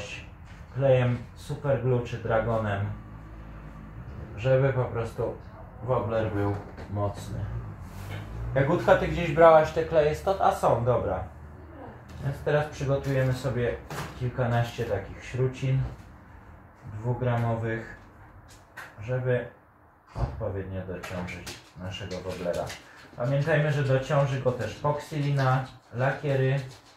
klejem Super Glue czy Dragonem, żeby po prostu wobbler był mocny. Jagódka, ty gdzieś brałaś te kleje stąd? A są, dobra. Więc teraz przygotujemy sobie kilkanaście takich śrucin 2-gramowych, żeby odpowiednio dociążyć naszego wobblera. Pamiętajmy, że dociąży go też poksylina, lakiery,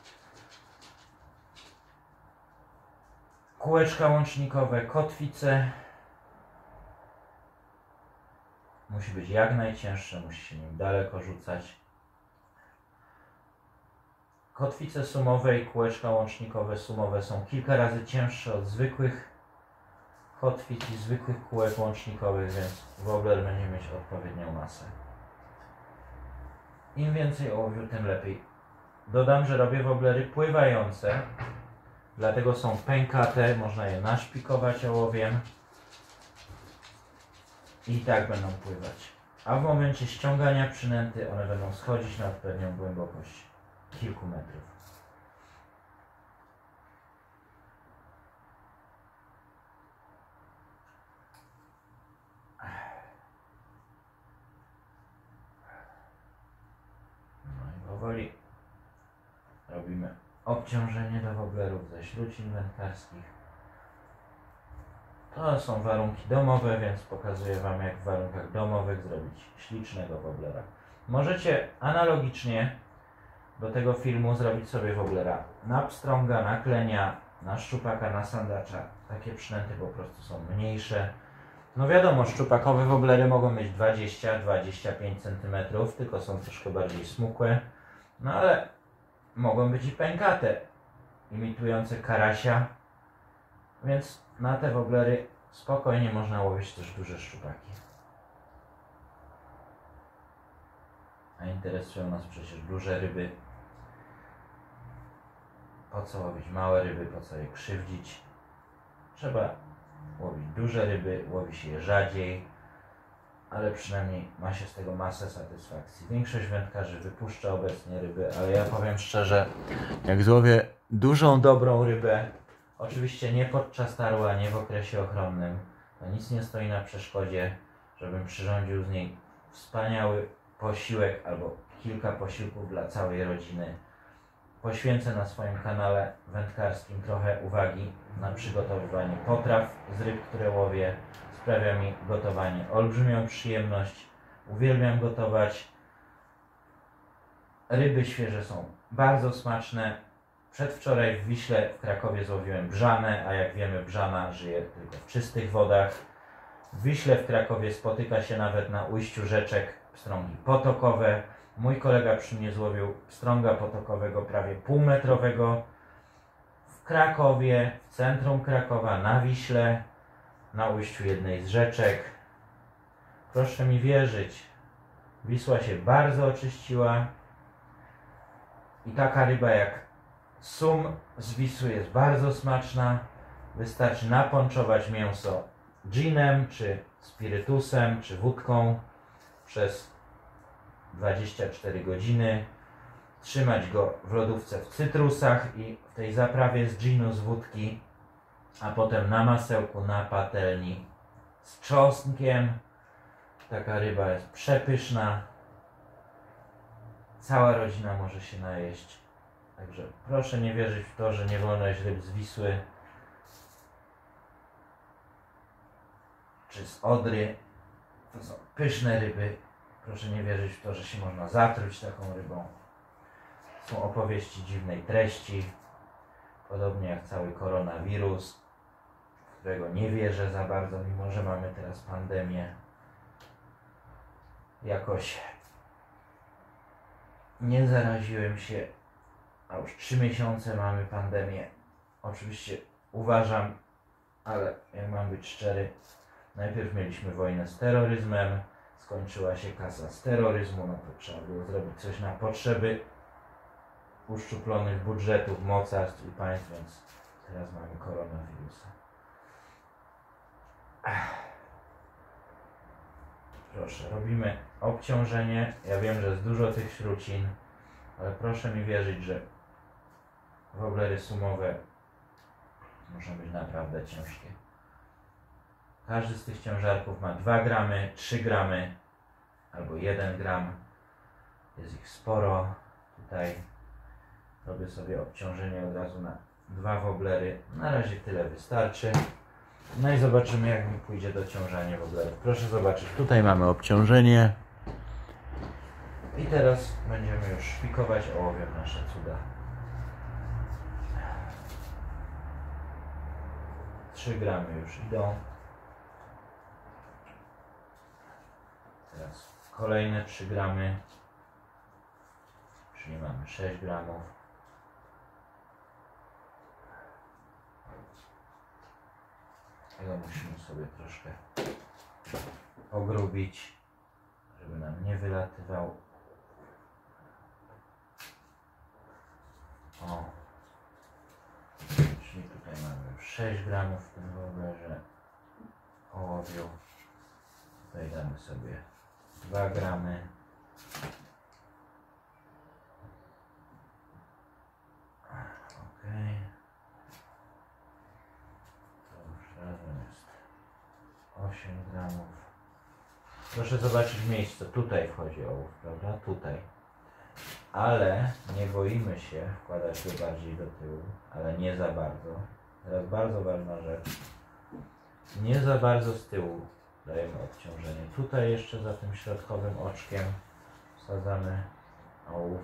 kółeczka łącznikowe, kotwice. Musi być jak najcięższe, musi się nim daleko rzucać. Kotwice sumowe i kółeczka łącznikowe sumowe są kilka razy cięższe od zwykłych kotwic i zwykłych kółek łącznikowych, więc wobbler będzie mieć odpowiednią masę. Im więcej ołowiu, tym lepiej. Dodam, że robię wobblery pływające, dlatego są pękate, można je naszpikować ołowiem i tak będą pływać. A w momencie ściągania przynęty one będą schodzić na odpowiednią głębokość kilku metrów. No i powoli robimy obciążenie do wobblerów ze śrucin wędkarskich. To są warunki domowe, więc pokazuję Wam, jak w warunkach domowych zrobić ślicznego wobblera. Możecie analogicznie do tego filmu zrobić sobie wobblera na pstrąga, na klenia, na szczupaka, na sandacza. Takie przynęty po prostu są mniejsze. No wiadomo, szczupakowe wobblery mogą mieć 20-25 cm, tylko są troszkę bardziej smukłe. No ale mogą być i pękate, imitujące karasia. Więc na te wobblery spokojnie można łowić też duże szczupaki. A interesują nas przecież duże ryby. Po co łowić małe ryby, po co je krzywdzić? Trzeba łowić duże ryby, łowi się je rzadziej, ale przynajmniej ma się z tego masę satysfakcji. Większość wędkarzy wypuszcza obecnie ryby, ale ja powiem szczerze, jak złowię dużą, dobrą rybę, oczywiście nie podczas tarła, nie w okresie ochronnym, to nic nie stoi na przeszkodzie, żebym przyrządził z niej wspaniały posiłek albo kilka posiłków dla całej rodziny. Poświęcę na swoim kanale wędkarskim trochę uwagi na przygotowywanie potraw z ryb, które łowię. Sprawia mi gotowanie olbrzymią przyjemność. Uwielbiam gotować. Ryby świeże są bardzo smaczne. Przedwczoraj w Wiśle w Krakowie złowiłem brzanę, a jak wiemy, brzana żyje tylko w czystych wodach. W Wiśle w Krakowie spotyka się nawet na ujściu rzeczek pstrągi potokowe. Mój kolega przy mnie złowił pstrąga potokowego prawie półmetrowego w Krakowie, w centrum Krakowa, na Wiśle, na ujściu jednej z rzeczek. Proszę mi wierzyć, Wisła się bardzo oczyściła i taka ryba jak sum z Wisły jest bardzo smaczna. Wystarczy naponczować mięso ginem, czy spirytusem, czy wódką przez 24 godziny, trzymać go w lodówce w cytrusach i w tej zaprawie z ginu, z wódki, a potem na masełku, na patelni z czosnkiem. Taka ryba jest przepyszna. Cała rodzina może się najeść. Także proszę nie wierzyć w to, że nie wolno jeść ryb z Wisły czy z Odry. To są pyszne ryby. Proszę nie wierzyć w to, że się można zatruć taką rybą. Są opowieści dziwnej treści, podobnie jak cały koronawirus, w którego nie wierzę za bardzo, mimo że mamy teraz pandemię. Jakoś nie zaraziłem się, a już 3 miesiące mamy pandemię. Oczywiście uważam, ale jak mam być szczery, najpierw mieliśmy wojnę z terroryzmem, skończyła się kasa z terroryzmu, no to trzeba było zrobić coś na potrzeby uszczuplonych budżetów, mocarstw i państw, więc teraz mamy koronawirusa. Proszę, robimy obciążenie. Ja wiem, że jest dużo tych śrucin, ale proszę mi wierzyć, że wobblery sumowe muszą być naprawdę ciężkie. Każdy z tych ciężarków ma 2 gramy, 3 gramy albo 1 gram. Jest ich sporo. Tutaj robię sobie obciążenie od razu na 2 woblery. Na razie tyle wystarczy. No i zobaczymy, jak mi pójdzie dociążanie woblerów. Proszę zobaczyć, tutaj mamy obciążenie. I teraz będziemy już szpikować ołowiem nasze cuda. 3 gramy już idą. Teraz kolejne 3 gramy. Czyli mamy 6 gramów. Tego musimy sobie troszkę ogrubić, żeby nam nie wylatywał. O. Czyli tutaj mamy już 6 gramów w tym woblerze ołowiu. Tutaj damy sobie 2 gramy. Ok. To już razem jest 8 gramów. Proszę zobaczyć miejsce. Tutaj wchodzi ołów, prawda? Tutaj. Ale nie boimy się wkładać go bardziej do tyłu, ale nie za bardzo. Teraz bardzo ważna rzecz. Nie za bardzo z tyłu dajemy obciążenie. Tutaj jeszcze za tym środkowym oczkiem wsadzamy ołów.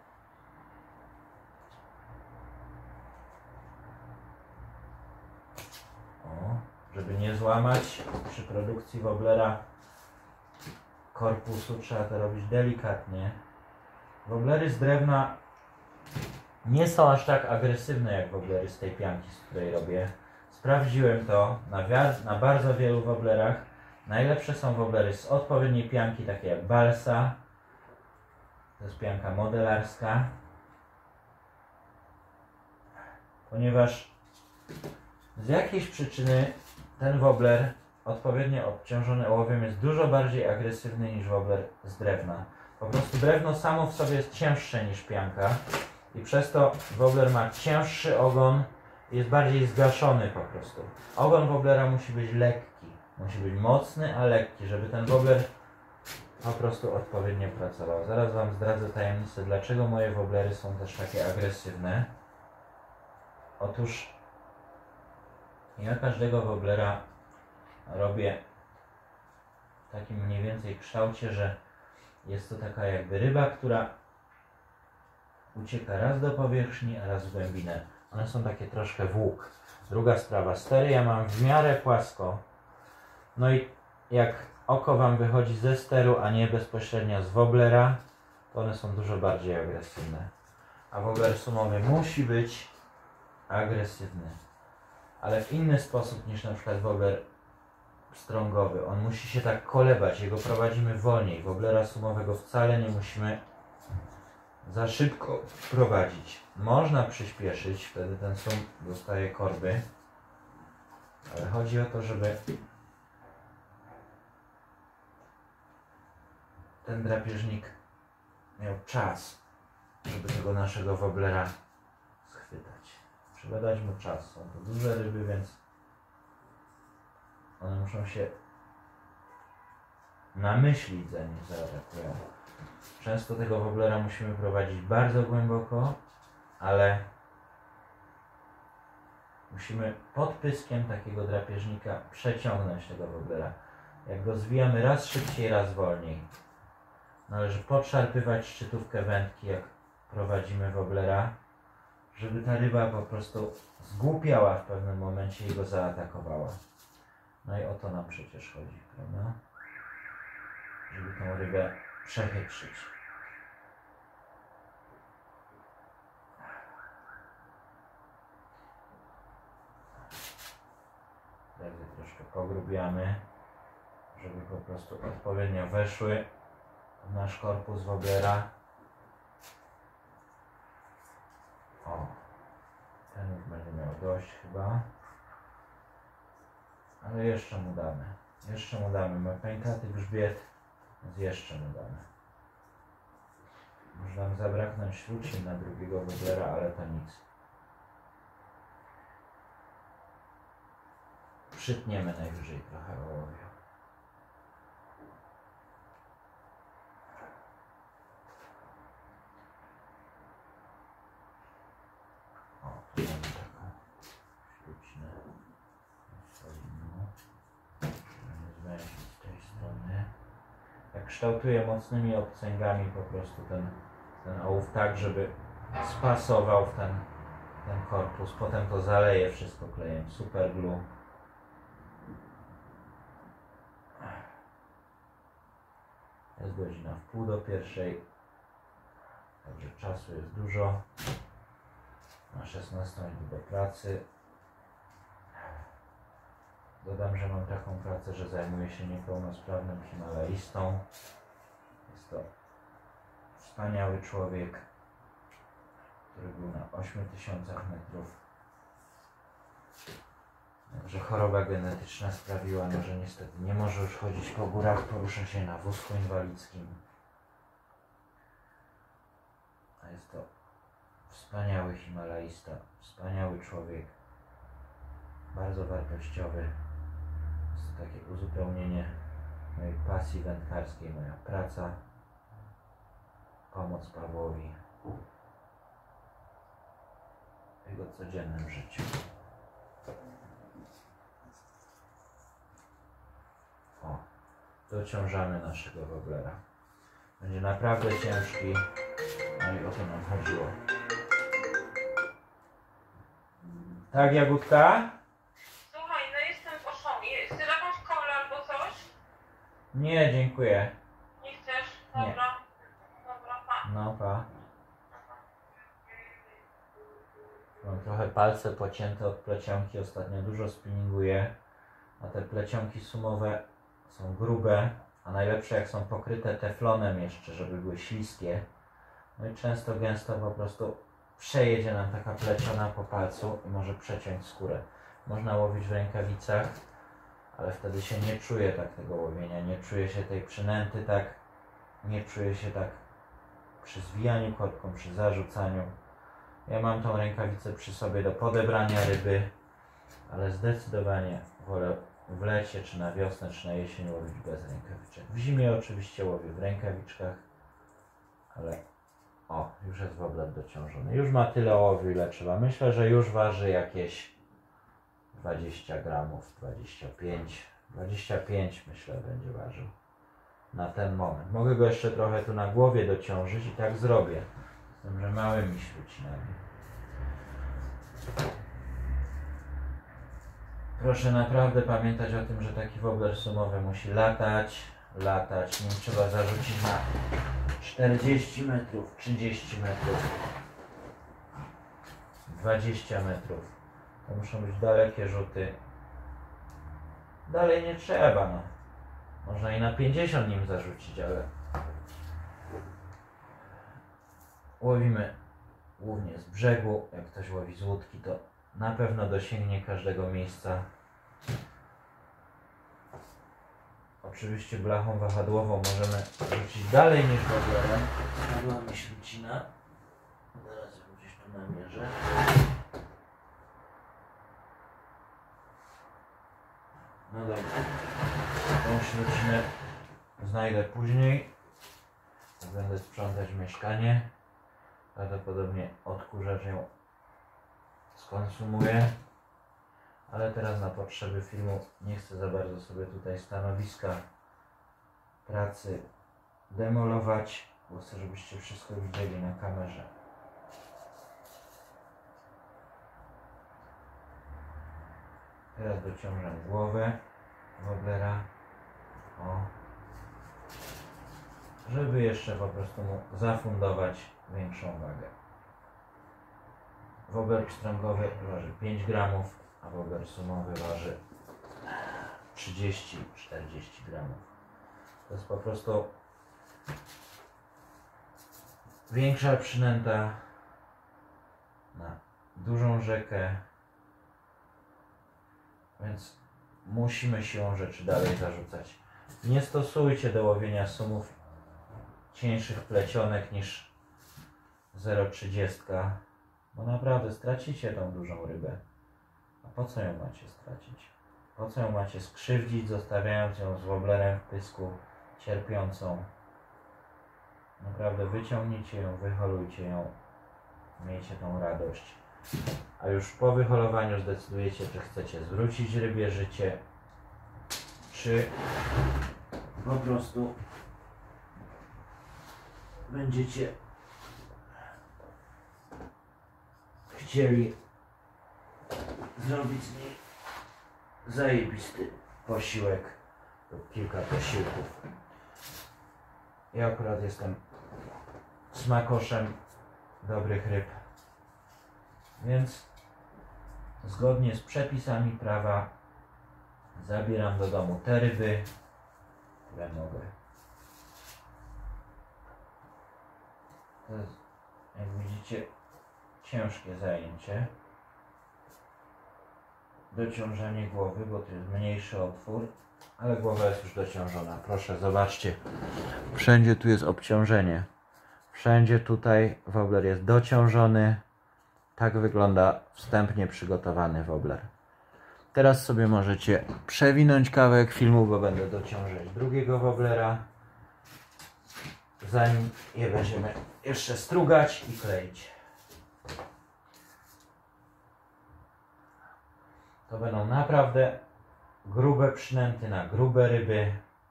O, żeby nie złamać przy produkcji woblera korpusu, trzeba to robić delikatnie. Woblery z drewna nie są aż tak agresywne jak woblery z tej pianki, z której robię. Sprawdziłem to na bardzo wielu woblerach. Najlepsze są woblery z odpowiedniej pianki, takie jak balsa. To jest pianka modelarska. Ponieważ z jakiejś przyczyny ten wobler odpowiednio obciążony ołowiem jest dużo bardziej agresywny niż wobler z drewna. Po prostu drewno samo w sobie jest cięższe niż pianka i przez to wobler ma cięższy ogon i jest bardziej zgaszony po prostu. Ogon woblera musi być lekki, musi być mocny, a lekki, żeby ten wobler po prostu odpowiednio pracował. Zaraz Wam zdradzę tajemnicę, dlaczego moje woblery są też takie agresywne. Otóż ja każdego woblera robię w takim mniej więcej kształcie, że jest to taka jakby ryba, która ucieka raz do powierzchni, a raz w głębinę. One są takie troszkę w łuk. Druga sprawa, stery ja mam w miarę płasko. No i jak oko Wam wychodzi ze steru, a nie bezpośrednio z woblera, to one są dużo bardziej agresywne. A wobler sumowy musi być agresywny. Ale w inny sposób niż na przykład wobler strągowy. On musi się tak kolebać, jego prowadzimy wolniej. Woblera sumowego wcale nie musimy za szybko prowadzić. Można przyspieszyć, wtedy ten sum dostaje korby. Ale chodzi o to, żeby ten drapieżnik miał czas, żeby tego naszego woblera schwytać. Trzeba dać mu czas. Są to duże ryby, więc one muszą się namyślić, zanim zaatakują. Często tego woblera musimy prowadzić bardzo głęboko, ale musimy pod pyskiem takiego drapieżnika przeciągnąć tego woblera. Jak go zwijamy raz szybciej, raz wolniej. Należy podszarpywać szczytówkę wędki, jak prowadzimy woblera, żeby ta ryba po prostu zgłupiała w pewnym momencie i go zaatakowała. No i o to nam przecież chodzi, prawda? Żeby tą rybę przechytrzyć. Wtedy troszkę pogrubiamy, żeby po prostu odpowiednio weszły w nasz korpus woblera. O, ten już będzie miał dość chyba. Ale jeszcze mu damy. Jeszcze mu damy. Ma pękaty grzbiet, więc jeszcze mu damy. Może nam zabraknąć śrucin na drugiego woblera, ale to nic. Przytniemy najwyżej trochę ołowiu. O, tu mamy taką ślucinę solidną. Możemy zwęzić z tej strony. Jak kształtuję mocnymi obcęgami po prostu ten ołów tak, żeby spasował w ten korpus. Potem to zaleję wszystko klejem superglue. Jest godzina 12:30, także czasu jest dużo. Na 16 idę do pracy. Dodam, że mam taką pracę, że zajmuję się niepełnosprawnym himalaistą. Jest to wspaniały człowiek, który był na 8000 metrów. Także choroba genetyczna sprawiła, że niestety nie może już chodzić po górach, porusza się na wózku inwalidzkim. A jest to wspaniały himalaista, wspaniały człowiek, bardzo wartościowy. Jest to takie uzupełnienie mojej pasji wędkarskiej, moja praca, pomoc Pawłowi w jego codziennym życiu. O, dociążamy naszego woblera. Będzie naprawdę ciężki, no i o to nam chodziło. Tak, Jagódka? Słuchaj, no jestem w Oszonie. Chcesz jakąś kolę albo coś? Nie, dziękuję. Nie chcesz? Nie. Dobra. Dobra, pa. No, pa. Mam trochę palce pocięte od plecionki, ostatnio dużo spinninguję, a te plecionki sumowe są grube, a najlepsze jak są pokryte teflonem jeszcze, żeby były śliskie. No i często gęsto po prostu przejedzie nam taka pleciona po palcu i może przeciąć skórę. Można łowić w rękawicach, ale wtedy się nie czuje tak tego łowienia, nie czuje się tej przynęty tak, nie czuje się tak przy zwijaniu korką, przy zarzucaniu. Ja mam tą rękawicę przy sobie do podebrania ryby, ale zdecydowanie wolę w lecie, czy na wiosnę, czy na jesień łowić bez rękawiczek. W zimie oczywiście łowię w rękawiczkach, ale o, już jest wobler dociążony. Już ma tyle ołowiu, ile trzeba. Myślę, że już waży jakieś 20 gramów, 25. 25 myślę będzie ważył na ten moment. Mogę go jeszcze trochę tu na głowie dociążyć i tak zrobię. Z tym, że małymi śrucinami. Proszę naprawdę pamiętać o tym, że taki wobler sumowy musi latać. Nim trzeba zarzucić na 40 metrów, 30 metrów, 20 metrów. To muszą być dalekie rzuty. Dalej nie trzeba, no. Można i na 50 nim zarzucić, ale łowimy głównie z brzegu. Jak ktoś łowi z łódki, to na pewno dosięgnie każdego miejsca. Oczywiście blachą wahadłową możemy rzucić dalej niż woblerem. Spadła mi śrucina. Zaraz ją gdzieś tu namierzę. No dobra. Tą śrucinę znajdę później. Będę sprzątać mieszkanie. Prawdopodobnie odkurzacz ją skonsumuję. Ale teraz na potrzeby filmu nie chcę za bardzo sobie tutaj stanowiska pracy demolować, bo chcę, żebyście wszystko widzieli na kamerze. Teraz dociążam głowę woblera, o, żeby jeszcze po prostu mu zafundować większą wagę. Wobler pstrągowy waży 5 gramów, a wobler sumowy waży 30-40 gramów. To jest po prostu większa przynęta na dużą rzekę, więc musimy siłą rzeczy dalej zarzucać. Nie stosujcie do łowienia sumów cieńszych plecionek niż 0,30, bo naprawdę stracicie tą dużą rybę. A po co ją macie stracić? Po co ją macie skrzywdzić, zostawiając ją z woblerem w pysku, cierpiącą? Naprawdę wyciągnijcie ją, wyholujcie ją, miejcie tą radość. A już po wyholowaniu zdecydujecie, czy chcecie zwrócić rybie życie, czy po prostu będziecie chcieli zrobić z niej zajebisty posiłek lub kilka posiłków. Ja akurat jestem smakoszem dobrych ryb, więc zgodnie z przepisami prawa zabieram do domu te ryby, które mogę. To jest, jak widzicie, ciężkie zajęcie. Dociążenie głowy, bo to jest mniejszy otwór, ale głowa jest już dociążona. Proszę, zobaczcie. Wszędzie tu jest obciążenie. Wszędzie tutaj wobler jest dociążony. Tak wygląda wstępnie przygotowany wobler. Teraz sobie możecie przewinąć kawałek filmu, bo będę dociążać drugiego woblera, zanim je będziemy jeszcze strugać i kleić. To będą naprawdę grube przynęty na grube ryby.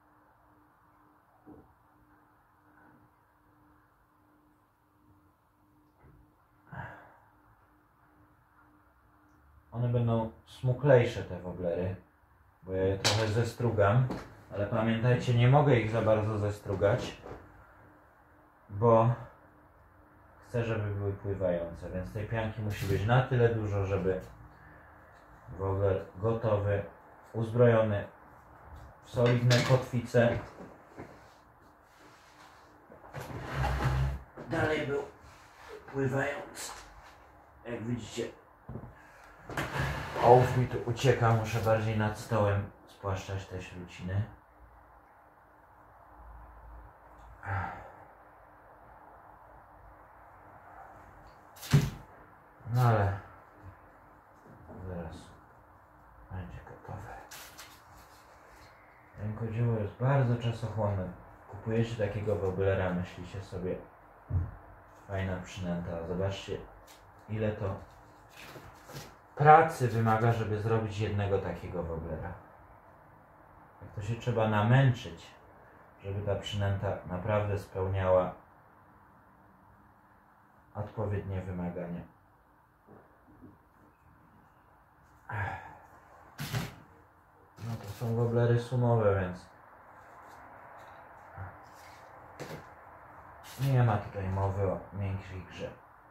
One będą smuklejsze, te woblery, bo ja je trochę zestrugam, ale pamiętajcie, nie mogę ich za bardzo zestrugać, bo chcę, żeby były pływające, więc tej pianki musi być na tyle dużo, żeby wobler gotowy, uzbrojony w solidne kotwice, dalej był pływający. Jak widzicie, ołów mi tu ucieka, muszę bardziej nad stołem spłaszczać te śruciny. No ale zaraz będzie gotowe. Rękodzieło jest bardzo czasochłonne. Kupujecie takiego woblera, myślicie sobie, fajna przynęta. Zobaczcie, ile to pracy wymaga, żeby zrobić jednego takiego woblera. Jak to się trzeba namęczyć, żeby ta przynęta naprawdę spełniała odpowiednie wymagania. No to są woblery sumowe, więc nie ma tutaj mowy o miękkiej grze.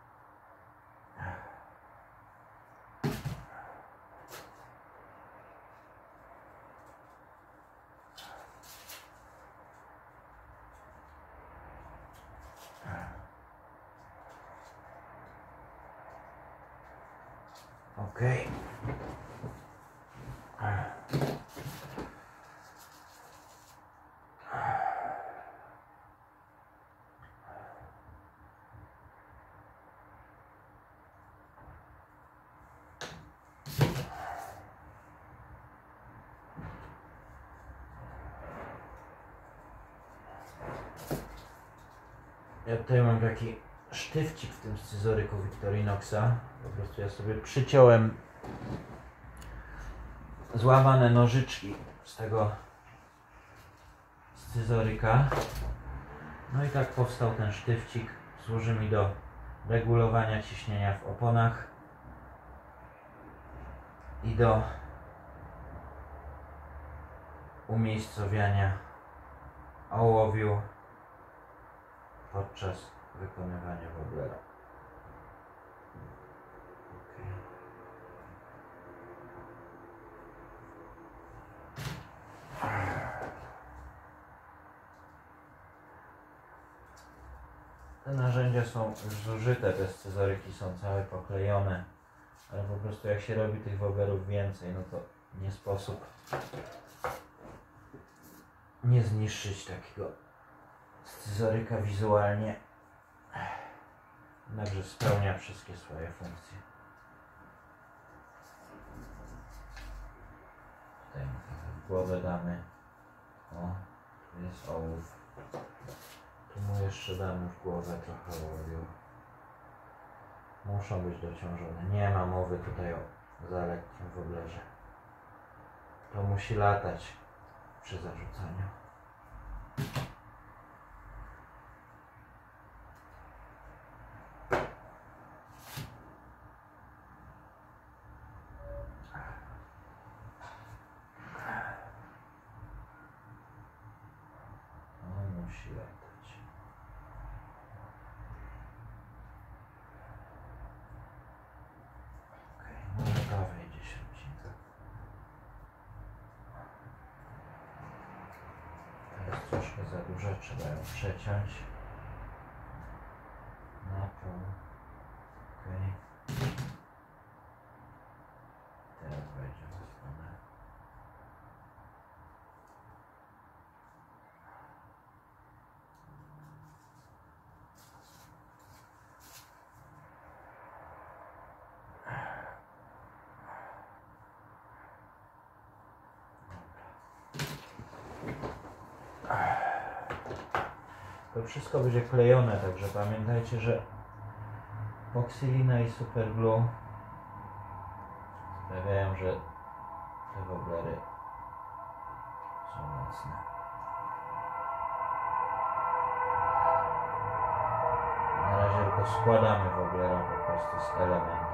Okej. Ja tutaj mam taki sztywcik w tym scyzoryku Victorinoxa. Po prostu ja sobie przyciąłem złamane nożyczki z tego scyzoryka. No i tak powstał ten sztywcik. Służy mi do regulowania ciśnienia w oponach i do umiejscowiania ołowiu podczas wykonywania woblera. Te narzędzia są już zużyte, te scyzoryki są całe poklejone, ale po prostu jak się robi tych woblerów więcej, no to nie sposób nie zniszczyć takiego scyzoryka wizualnie. Jednakże spełnia wszystkie swoje funkcje. głowę damy. O, tu jest ołów. Tu mu jeszcze damy w głowę trochę ołowiu. Muszą być dociążone. Nie ma mowy tutaj o za lekkim woblerze. To musi latać przy zarzucaniu. Musi latać. Okej, no to wejdzie środzinka. To jest troszkę za dużo, trzeba ją przeciąć. Na pół. Okej. Teraz wejdzie w stronę. To wszystko będzie klejone, także pamiętajcie, że Poxylina i Superglue sprawiają, że te woblery są mocne. Na razie tylko składamy woblera po prostu z elementów.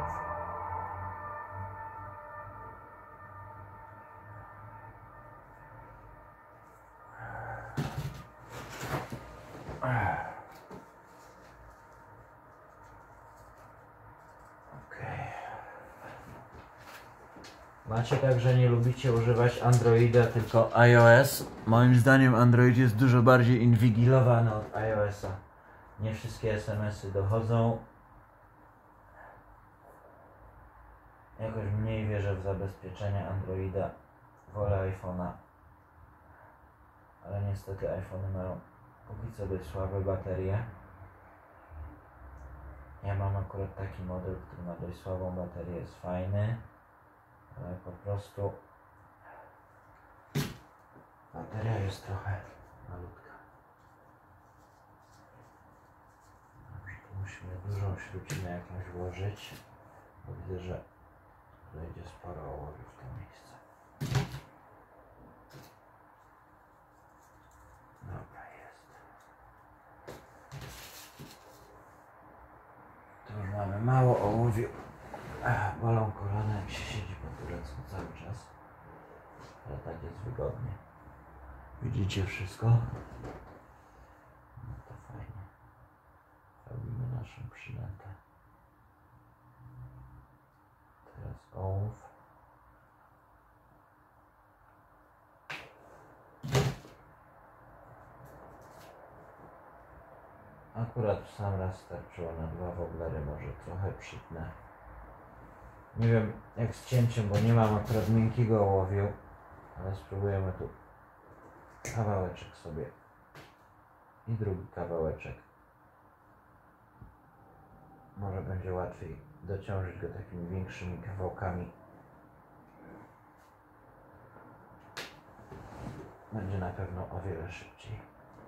Macie tak, że nie lubicie używać Androida, tylko iOS. Moim zdaniem Android jest dużo bardziej inwigilowany od iOS-a. Nie wszystkie SMS-y dochodzą. Jakoś mniej wierzę w zabezpieczenia Androida. Wolę iPhone'a. Ale niestety iPhony mają póki co dość słabe baterie. Ja mam akurat taki model, który ma dość słabą baterię, jest fajny. Ale po prostu bateria jest trochę malutka. Dobrze, tu musimy dużą śrucinę jakąś włożyć, bo widzę, że wejdzie sporo ołowiu w to miejsce. Dobra, jest. Tu już mamy mało ołowiu. Bolą kolana, jak się siedzi po turecku cały czas. Ale tak jest wygodnie. Widzicie wszystko? No to fajnie. Robimy naszą przynętę. Teraz ołów. Akurat w sam raz starczyło na 2 woblery, może trochę przytnę. Nie wiem jak z cięciem, bo nie mam akurat miękkiego ołowiu, ale spróbujemy tu kawałeczek sobie i drugi kawałeczek. Może będzie łatwiej dociążyć go takimi większymi kawałkami. Będzie na pewno o wiele szybciej.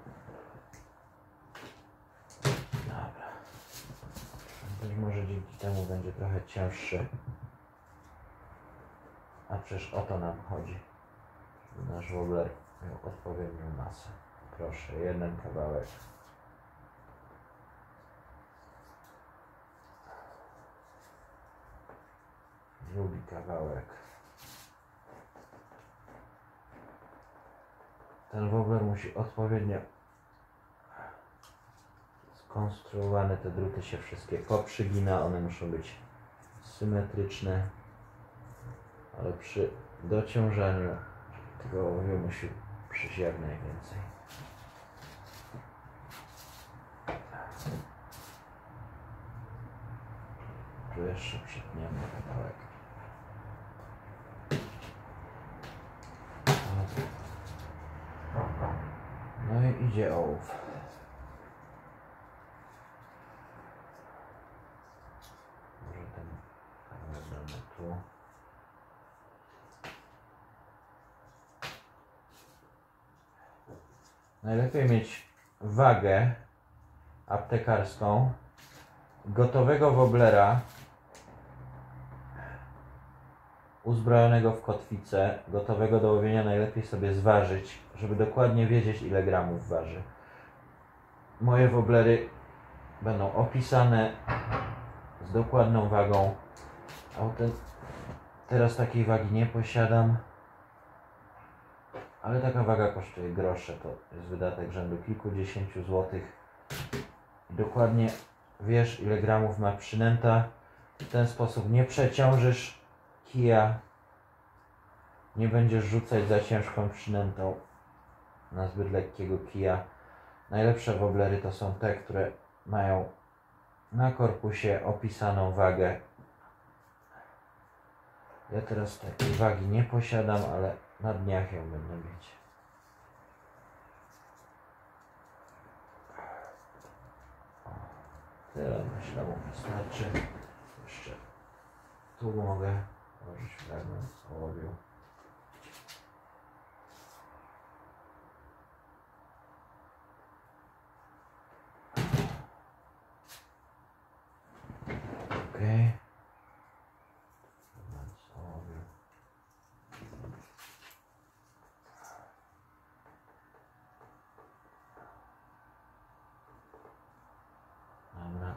Dobra. Być może dzięki temu będzie trochę cięższy. A przecież o to nam chodzi, żeby nasz wobler miał odpowiednią masę. Proszę, jeden kawałek. Drugi kawałek. Ten wobler musi odpowiednio skonstruowane, te druty się wszystkie poprzygina, one muszą być symetryczne. Ale przy dociążaniu tego ołowiu musi przyjść jak najwięcej. Tu jeszcze przytniemy kawałek. No i idzie ołów. Może ten kawałek damy tu. najlepiej mieć wagę aptekarską, gotowego woblera, uzbrojonego w kotwicę, gotowego do łowienia, najlepiej sobie zważyć, żeby dokładnie wiedzieć, ile gramów waży. Moje woblery będą opisane z dokładną wagą. Teraz takiej wagi nie posiadam, ale taka waga kosztuje grosze, to jest wydatek rzędu kilkudziesięciu złotych. Dokładnie wiesz, ile gramów ma przynęta. W ten sposób nie przeciążysz kija, nie będziesz rzucać za ciężką przynętą na zbyt lekkiego kija. Najlepsze woblery to są te, które mają na korpusie opisaną wagę. Ja teraz takiej wagi nie posiadam, ale na dniach ją będę mieć. Tyle myślę, bo wystarczy. Jeszcze tu mogę włożyć fragment ołowiu. Okej. Dobra.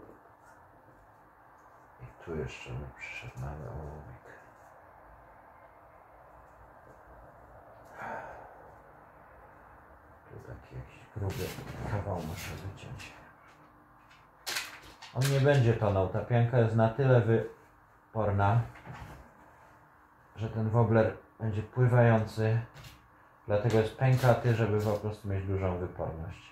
I tu jeszcze mi przyszedł mały ołówek. Tu taki jakiś gruby kawał muszę wyciąć. On nie będzie tonął. Ta pianka jest na tyle wyporna, że ten wobler będzie pływający. Dlatego jest pękaty, żeby po prostu mieć dużą wyporność.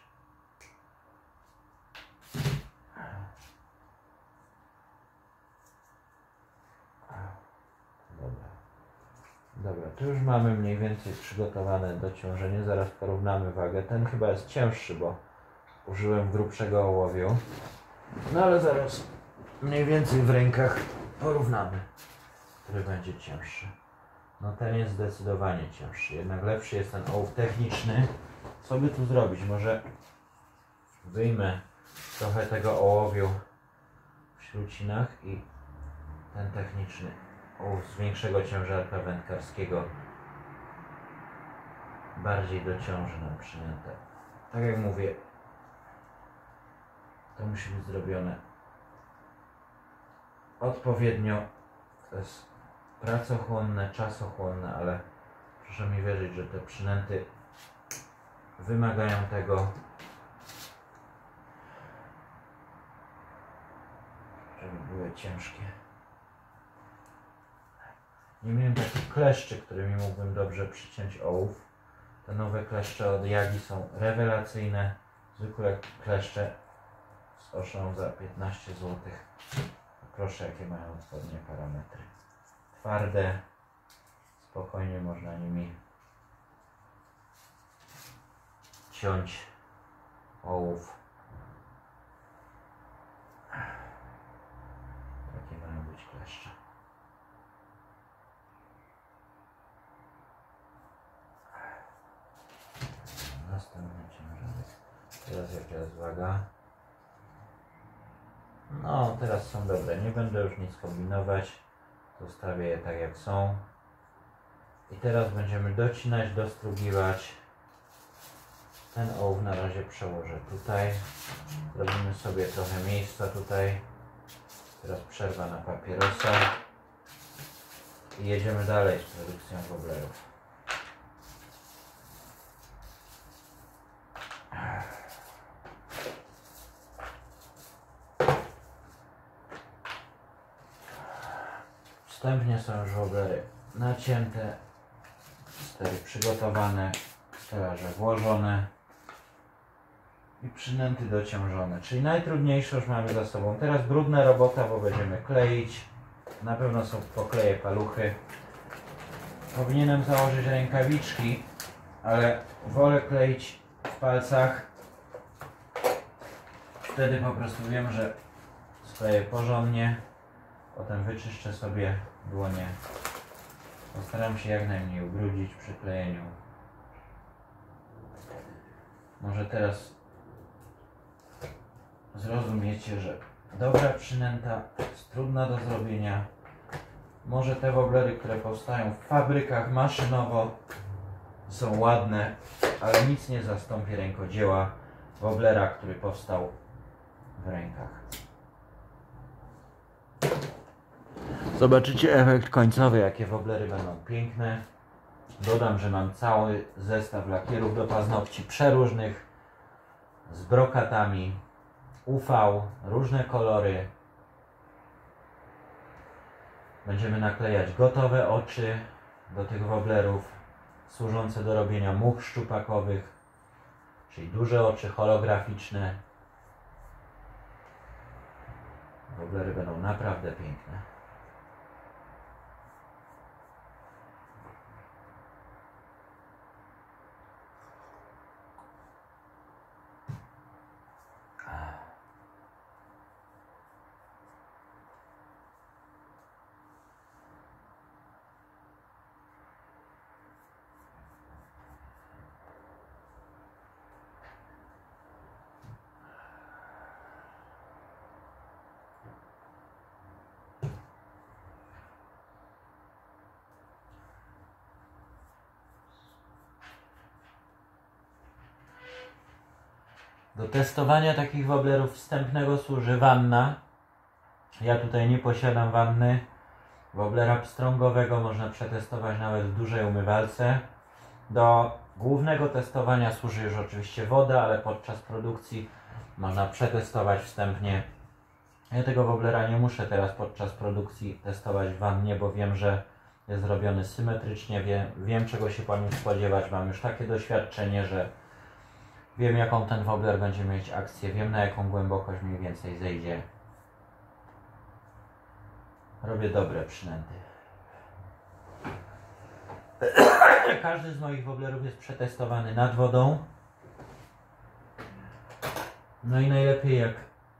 Dobra, tu już mamy mniej więcej przygotowane dociążenie. Zaraz porównamy wagę. Ten chyba jest cięższy, bo użyłem grubszego ołowiu. No ale zaraz mniej więcej w rękach porównamy, który będzie cięższy. No ten jest zdecydowanie cięższy. Jednak lepszy jest ten ołów techniczny. Co by tu zrobić? Może wyjmę trochę tego ołowiu w śrucinach i ten techniczny ołów z większego ciężarka wędkarskiego bardziej dociąży nam przynętę. Tak jak mówię, to musi być zrobione odpowiednio. To jest pracochłonne, czasochłonne, ale proszę mi wierzyć, że te przynęty wymagają tego, żeby były ciężkie. Nie miałem takich kleszczy, którymi mógłbym dobrze przyciąć ołów. Te nowe kleszcze od Yagi są rewelacyjne. Zwykłe kleszcze z Oshą za 15 zł. Proszę, jakie mają odpowiednie parametry. Twarde, spokojnie można nimi ciąć ołów. Takie mają być kleszcze. Następny ciężarek. Teraz jaka jest waga? No, teraz są dobre. Nie będę już nic kombinować. Zostawię je tak jak są. I teraz będziemy docinać, dostrugiwać. Ten ołów na razie przełożę tutaj. Zrobimy sobie trochę miejsca tutaj. Teraz przerwa na papierosa. I jedziemy dalej z produkcją woblerów. Wstępnie są już woblery nacięte, stery przygotowane, stelaże włożone i przynęty dociążone. Czyli najtrudniejsze już mamy za sobą. Teraz brudna robota, bo będziemy kleić. Na pewno są pokleje paluchy. Powinienem założyć rękawiczki, ale wolę kleić w palcach. Wtedy po prostu wiem, że skleję porządnie. Potem wyczyszczę sobie dłonie. Postaram się jak najmniej ubrudzić przy klejeniu. Może teraz zrozumiecie, że dobra przynęta jest trudna do zrobienia. Może te woblery, które powstają w fabrykach maszynowo, są ładne, ale nic nie zastąpi rękodzieła woblera, który powstał w rękach. Zobaczycie efekt końcowy, jakie woblery będą piękne. Dodam, że mam cały zestaw lakierów do paznokci przeróżnych, z brokatami, UV, różne kolory. Będziemy naklejać gotowe oczy do tych woblerów, służące do robienia much szczupakowych, czyli duże oczy holograficzne. Woblery będą naprawdę piękne. Do testowania takich woblerów wstępnego służy wanna. Ja tutaj nie posiadam wanny. Woblera pstrągowego można przetestować nawet w dużej umywalce. Do głównego testowania służy już oczywiście woda, ale podczas produkcji można przetestować wstępnie. Ja tego woblera nie muszę teraz podczas produkcji testować w wannie, bo wiem, że jest zrobiony symetrycznie, wiem czego się po nim spodziewać. Mam już takie doświadczenie, że wiem jaką ten wobler będzie mieć akcję, wiem na jaką głębokość mniej więcej zejdzie. Robię dobre przynęty. Każdy z moich woblerów jest przetestowany nad wodą. No i najlepiej jak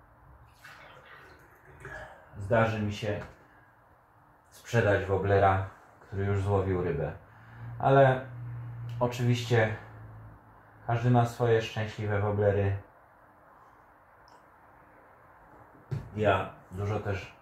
zdarzy mi się sprzedać woblera, który już złowił rybę. Ale oczywiście każdy ma swoje szczęśliwe woblery. Ja dużo też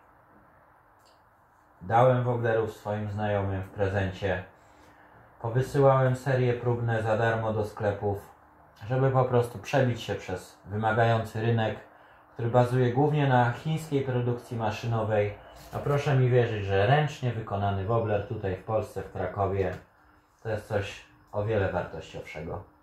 dałem woblerów swoim znajomym w prezencie. Powysyłałem serie próbne za darmo do sklepów, żeby po prostu przebić się przez wymagający rynek, który bazuje głównie na chińskiej produkcji maszynowej. A proszę mi wierzyć, że ręcznie wykonany wobler tutaj w Polsce, w Krakowie, to jest coś o wiele wartościowszego.